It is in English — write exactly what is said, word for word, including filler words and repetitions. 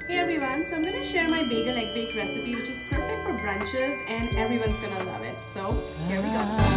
Hey everyone, so I'm going to share my bagel egg bake recipe, which is perfect for brunches and everyone's going to love it. So here we go.